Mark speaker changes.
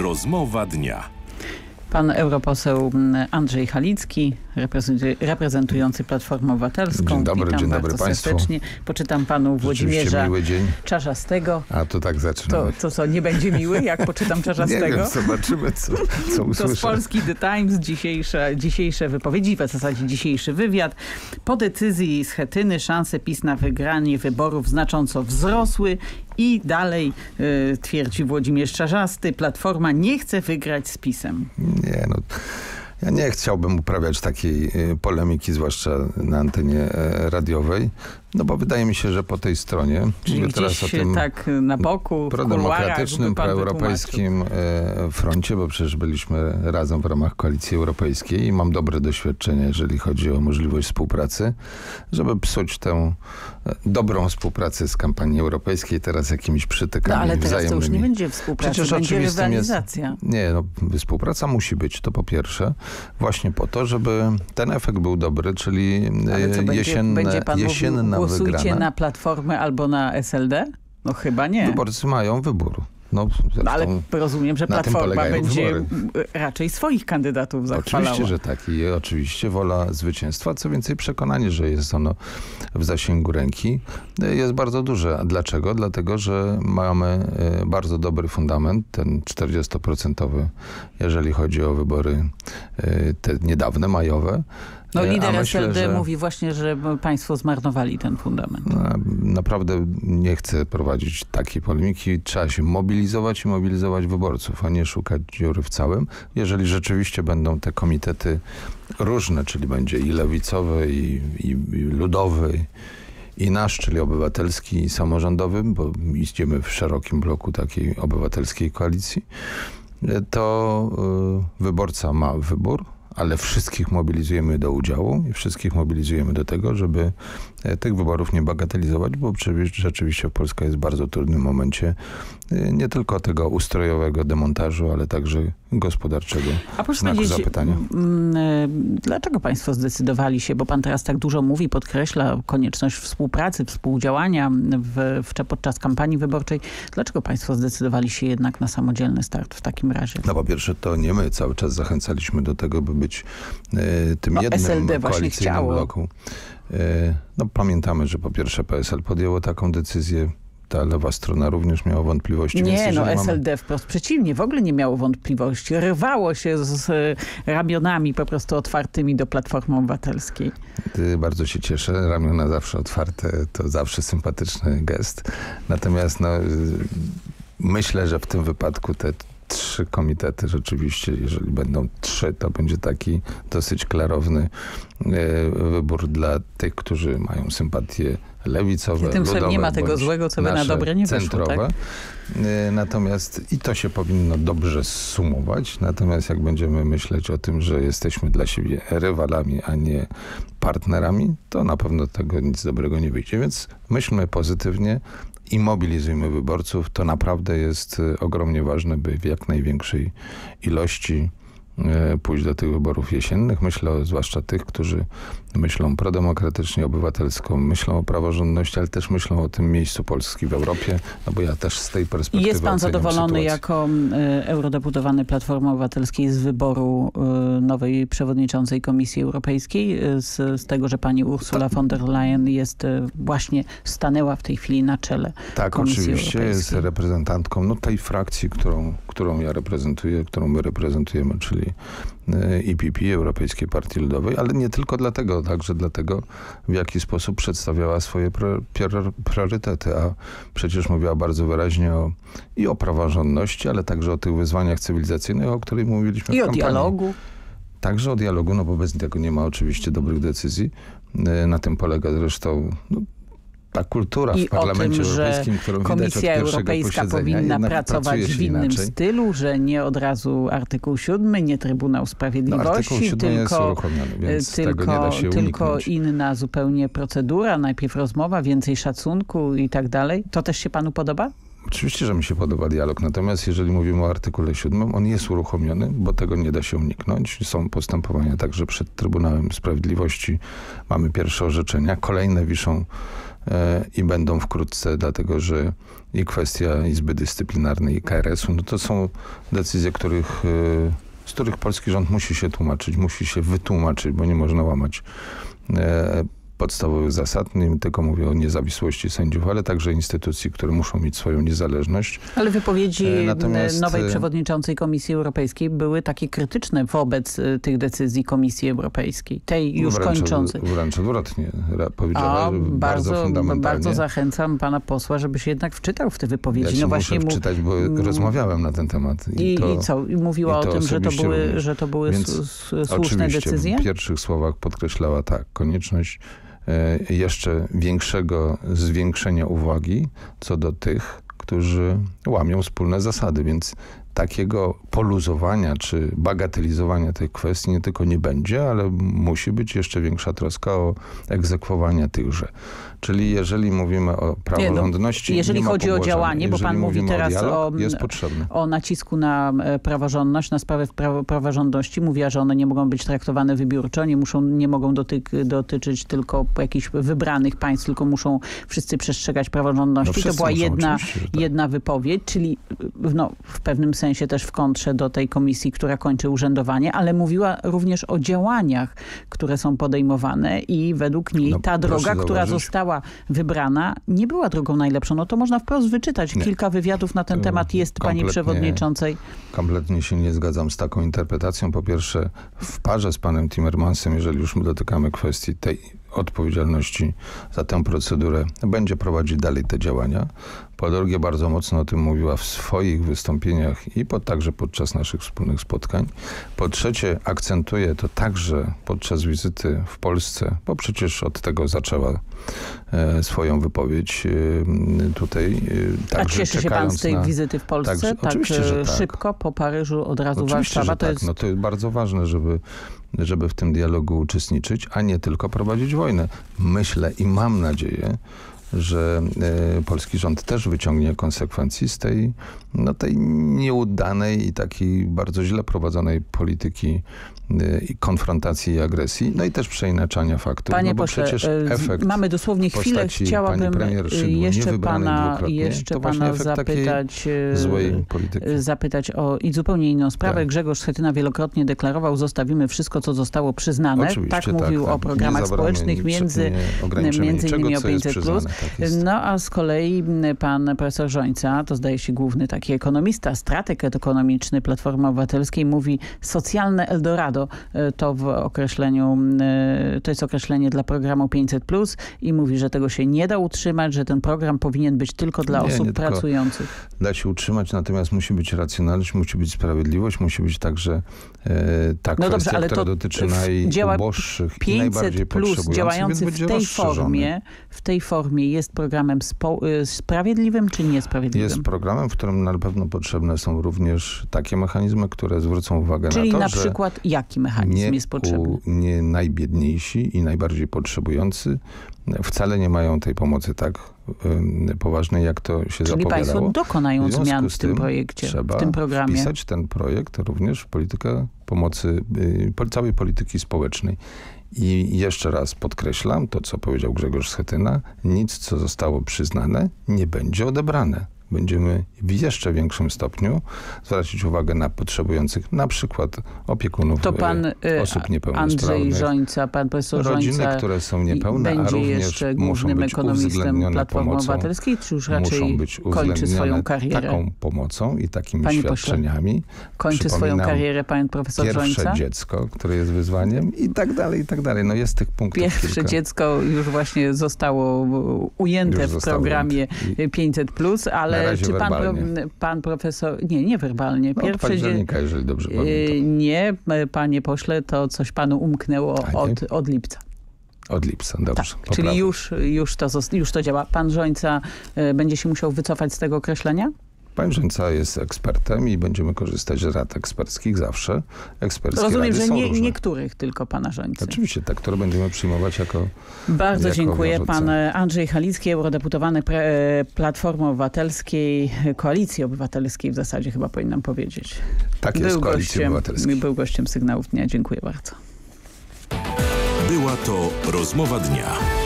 Speaker 1: Rozmowa dnia.
Speaker 2: Pan europoseł Andrzej Halicki, reprezentujący Platformę Obywatelską.
Speaker 3: Dzień dobry,
Speaker 2: Witam
Speaker 3: dzień dobry
Speaker 2: bardzo
Speaker 3: Państwu.
Speaker 2: serdecznie. Poczytam panu Włodzimierza
Speaker 3: miły dzień.
Speaker 2: Czarzastego.
Speaker 3: A to tak zaczynamy.
Speaker 2: To co, nie będzie miły, jak poczytam Czarzastego?
Speaker 3: Nie wiem, zobaczymy, co usłyszę.
Speaker 2: To z Polski The Times, dzisiejsze wypowiedzi, w zasadzie dzisiejszy wywiad. Po decyzji Schetyny szanse PiS na wygranie wyborów znacząco wzrosły i dalej twierdzi Włodzimierz Czarzasty, Platforma nie chce wygrać z PiS-em.
Speaker 3: Nie, no... Ja nie chciałbym uprawiać takiej polemiki, zwłaszcza na antenie radiowej, no bo wydaje mi się, że po tej stronie,
Speaker 2: czyli teraz o tym tak na boku,
Speaker 3: prodemokratycznym, proeuropejskim froncie, bo przecież byliśmy razem w ramach Koalicji Europejskiej i mam dobre doświadczenie, jeżeli chodzi o możliwość współpracy, żeby psuć tę dobrą współpracę z kampanii europejskiej teraz jakimiś przytykami
Speaker 2: wzajemnymi. No ale teraz to już nie będzie współpraca,
Speaker 3: przecież
Speaker 2: będzie rywalizacja.
Speaker 3: Nie, no współpraca musi być, to po pierwsze. Właśnie po to, żeby ten efekt był dobry, czyli jesienna
Speaker 2: głosujcie
Speaker 3: wygrana.
Speaker 2: na Platformę albo na SLD? No chyba nie.
Speaker 3: Wyborcy mają wybór. No,
Speaker 2: ale rozumiem, że Platforma będzie raczej swoich kandydatów zachwalała.
Speaker 3: Oczywiście, że tak. I oczywiście wola zwycięstwa. Co więcej, przekonanie, że jest ono w zasięgu ręki, jest bardzo duże. A dlaczego? Dlatego, że mamy bardzo dobry fundament, ten 40%, jeżeli chodzi o wybory te niedawne, majowe.
Speaker 2: No lider SLD mówi właśnie, że państwo zmarnowali ten fundament.
Speaker 3: Naprawdę nie chcę prowadzić takiej polemiki. Trzeba się mobilizować i mobilizować wyborców, a nie szukać dziury w całym. Jeżeli rzeczywiście będą te komitety różne, czyli będzie i lewicowy, i ludowy, i nasz, czyli obywatelski i samorządowy, bo idziemy w szerokim bloku takiej obywatelskiej koalicji, to wyborca ma wybór, ale wszystkich mobilizujemy do udziału i wszystkich mobilizujemy do tego, żeby tych wyborów nie bagatelizować, bo rzeczywiście Polska jest w bardzo trudnym momencie nie tylko tego ustrojowego demontażu, ale także gospodarczego znaku zapytania.
Speaker 2: Dlaczego państwo zdecydowali się, bo pan teraz tak dużo mówi, podkreśla konieczność współpracy, współdziałania podczas kampanii wyborczej. Dlaczego państwo zdecydowali się jednak na samodzielny start w takim razie?
Speaker 3: No po pierwsze, to nie my cały czas zachęcaliśmy do tego, by być tym jednym
Speaker 2: SLD
Speaker 3: koalicyjnym bloku. No pamiętamy, że po pierwsze PSL podjęło taką decyzję. Ta lewa strona również miała wątpliwości.
Speaker 2: Nie, no SLD wprost przeciwnie, w ogóle nie miało wątpliwości. Rwało się z ramionami po prostu otwartymi do Platformy Obywatelskiej.
Speaker 3: Bardzo się cieszę. Ramiona zawsze otwarte, to zawsze sympatyczny gest. Natomiast no, myślę, że w tym wypadku te 3 komitety rzeczywiście, jeżeli będą 3, to będzie taki dosyć klarowny wybór dla tych, którzy mają sympatie lewicowe, ludowe,
Speaker 2: nie ma tego złego, co by na dobre nie wyszło,
Speaker 3: centrowe. Tak? Natomiast i to się powinno dobrze sumować. Natomiast jak będziemy myśleć o tym, że jesteśmy dla siebie rywalami, a nie partnerami, to na pewno tego nic dobrego nie wyjdzie. Więc myślmy pozytywnie i mobilizujmy wyborców. To naprawdę jest ogromnie ważne, by w jak największej ilości pójść do tych wyborów jesiennych. Myślę zwłaszcza tych, którzy myślą prodemokratycznie, obywatelsko, myślą o praworządności, ale też myślą o tym miejscu Polski w Europie, no bo ja też z tej perspektywy
Speaker 2: jest pan zadowolony
Speaker 3: sytuację.
Speaker 2: jako eurodeputowany Platformy Obywatelskiej z wyboru nowej przewodniczącej Komisji Europejskiej, z tego, że pani Ursula von der Leyen stanęła w tej chwili na czele Komisji
Speaker 3: oczywiście
Speaker 2: Europejskiej.
Speaker 3: Jest reprezentantką tej frakcji, którą ja reprezentuję, którą my reprezentujemy, czyli EPP, Europejskiej Partii Ludowej, ale nie tylko dlatego, także dlatego, w jaki sposób przedstawiała swoje priorytety, a przecież mówiła bardzo wyraźnie o praworządności, ale także o tych wyzwaniach cywilizacyjnych, o których mówiliśmy w kampanii.
Speaker 2: I o dialogu.
Speaker 3: Także o dialogu, no bo bez tego nie ma oczywiście dobrych decyzji. Na tym polega zresztą ta kultura w Parlamencie Europejskim, którą widać od
Speaker 2: Komisja
Speaker 3: pierwszego
Speaker 2: Europejska
Speaker 3: posiedzenia,
Speaker 2: powinna pracować w innym stylu, że nie od razu artykuł 7, nie Trybunał Sprawiedliwości,
Speaker 3: artykuł 7 jest uruchomiony, więc tego nie da się
Speaker 2: tylko inna zupełnie procedura, najpierw rozmowa, więcej szacunku i tak dalej. To też się panu podoba?
Speaker 3: Oczywiście, że mi się podoba dialog, natomiast jeżeli mówimy o artykule 7, on jest uruchomiony, bo tego nie da się uniknąć. Są postępowania także przed Trybunałem Sprawiedliwości. Mamy pierwsze orzeczenia, kolejne wiszą i będą wkrótce, dlatego że i kwestia Izby Dyscyplinarnej i KRS-u, no to są decyzje, z których polski rząd musi się tłumaczyć, musi się wytłumaczyć, bo nie można łamać podstawowych zasad. Nie tylko mówię o niezawisłości sędziów, ale także instytucji, które muszą mieć swoją niezależność.
Speaker 2: Ale wypowiedzi nowej przewodniczącej Komisji Europejskiej były takie krytyczne wobec tych decyzji Komisji Europejskiej, tej już kończącej.
Speaker 3: Wręcz odwrotnie. Powiedziała, że bardzo fundamentalnie.
Speaker 2: Bardzo zachęcam pana posła, żeby się jednak wczytał w te wypowiedzi.
Speaker 3: Ja się muszę wczytać, bo rozmawiałem na ten temat.
Speaker 2: I co? I mówiła o tym, że to były słuszne decyzje?
Speaker 3: W pierwszych słowach podkreślała konieczność jeszcze większego zwiększenia uwagi co do tych, którzy łamią wspólne zasady, więc takiego poluzowania czy bagatelizowania tej kwestii nie tylko nie będzie, ale musi być jeszcze większa troska o egzekwowanie tychże. Czyli jeżeli mówimy o praworządności...
Speaker 2: Jeżeli chodzi o działanie, bo pan mówi teraz
Speaker 3: o
Speaker 2: nacisku na praworządność, na sprawę praworządności. Mówiła, że one nie mogą być traktowane wybiórczo, nie mogą dotyczyć tylko jakichś wybranych państw, tylko muszą wszyscy przestrzegać praworządności. To była jedna wypowiedź, czyli w pewnym sensie też w kontrze do tej komisji, która kończy urzędowanie, ale mówiła również o działaniach, które są podejmowane i według niej ta droga, która została wybrana, nie była drogą najlepszą. To można wprost wyczytać. Kilka wywiadów na ten temat jest pani przewodniczącej.
Speaker 3: Kompletnie się nie zgadzam z taką interpretacją. Po pierwsze, w parze z panem Timmermansem, jeżeli już my dotykamy kwestii tej odpowiedzialności za tę procedurę, będzie prowadzić dalej te działania. Po drugie, bardzo mocno o tym mówiła w swoich wystąpieniach i także podczas naszych wspólnych spotkań. Po trzecie, akcentuje to także podczas wizyty w Polsce, bo przecież od tego zaczęła swoją wypowiedź tutaj.
Speaker 2: A cieszy się pan z tej wizyty w Polsce?
Speaker 3: Oczywiście, że tak.
Speaker 2: Szybko po Paryżu od razu
Speaker 3: oczywiście,
Speaker 2: Warszawa?
Speaker 3: To jest bardzo ważne, żeby w tym dialogu uczestniczyć, a nie tylko prowadzić wojnę. Myślę i mam nadzieję, że polski rząd też wyciągnie konsekwencji z tej nieudanej i takiej bardzo źle prowadzonej polityki i konfrontacji i agresji, i też przeinaczania faktów.
Speaker 2: Panie pośle,
Speaker 3: efekt
Speaker 2: mamy dosłownie chwilę. Chciałabym jeszcze pana zapytać o zupełnie inną sprawę. Tak. Grzegorz Schetyna wielokrotnie deklarował, zostawimy wszystko, co zostało przyznane.
Speaker 3: Oczywiście,
Speaker 2: mówił o programach społecznych, między innymi o 500+. A z kolei pan profesor Rzońca, to zdaje się główny taki ekonomista, strateg ekonomiczny Platformy Obywatelskiej, mówi socjalne Eldorado. To jest określenie dla programu 500+, i mówi, że tego się nie da utrzymać, że ten program powinien być tylko dla osób pracujących.
Speaker 3: Da się utrzymać, natomiast musi być racjonalność, musi być sprawiedliwość, musi być także kwestia, która dotyczy najuboższych i najbardziej potrzebujących.
Speaker 2: Działający w tej formie jest programem sprawiedliwym czy niesprawiedliwym?
Speaker 3: Jest programem, w którym na pewno potrzebne są również takie mechanizmy, które zwrócą uwagę
Speaker 2: Czyli
Speaker 3: na to,
Speaker 2: na przykład jaki mechanizm jest potrzebny?
Speaker 3: Nie najbiedniejsi i najbardziej potrzebujący wcale nie mają tej pomocy tak poważnej, jak to się zapowiadało.
Speaker 2: Czyli państwo dokonają zmian w tym projekcie, w tym programie.
Speaker 3: Trzeba wpisać ten projekt również w politykę pomocy, całej polityki społecznej. I jeszcze raz podkreślam to, co powiedział Grzegorz Schetyna. Nic, co zostało przyznane, nie będzie odebrane. Będziemy w jeszcze większym stopniu zwracać uwagę na potrzebujących, na przykład opiekunów osób niepełnosprawnych.
Speaker 2: Andrzej Rzońca, pan profesor
Speaker 3: Rodziny,
Speaker 2: Rzońca,
Speaker 3: które są niepełne, a również
Speaker 2: jeszcze
Speaker 3: muszą być
Speaker 2: ekonomistą Platformy Obywatelskiej, czy już raczej kończy swoją karierę?
Speaker 3: Taką pomocą i takimi świadczeniami.
Speaker 2: Kończy swoją karierę pan profesor Rzońca?
Speaker 3: Pierwsze dziecko, które jest wyzwaniem i tak dalej, i tak dalej. Jest tych punktów
Speaker 2: Pierwsze dziecko już właśnie zostało ujęte w programie 500+, ale czy pan profesor... Nie werbalnie.
Speaker 3: Od października, jeżeli dobrze pamiętam.
Speaker 2: Nie, panie pośle, to coś panu umknęło od lipca.
Speaker 3: Od lipca, dobrze.
Speaker 2: Tak, czyli już to działa. Pan Rzońca będzie się musiał wycofać z tego określenia?
Speaker 3: Pan Rzońca jest ekspertem i będziemy korzystać z rad eksperckich zawsze. Eksperckie
Speaker 2: Rozumiem,
Speaker 3: rady
Speaker 2: że
Speaker 3: są
Speaker 2: nie,
Speaker 3: różne.
Speaker 2: niektórych tylko pana Rzońcy.
Speaker 3: Oczywiście, te, które będziemy przyjmować jako
Speaker 2: Bardzo
Speaker 3: jako
Speaker 2: dziękuję.
Speaker 3: zarządca.
Speaker 2: Pan Andrzej Halicki, eurodeputowany Platformy Obywatelskiej, Koalicji Obywatelskiej w zasadzie chyba powinnam powiedzieć.
Speaker 3: Tak jest, Koalicji Obywatelskiej.
Speaker 2: Był gościem Sygnałów Dnia. Dziękuję bardzo.
Speaker 1: Była to rozmowa dnia.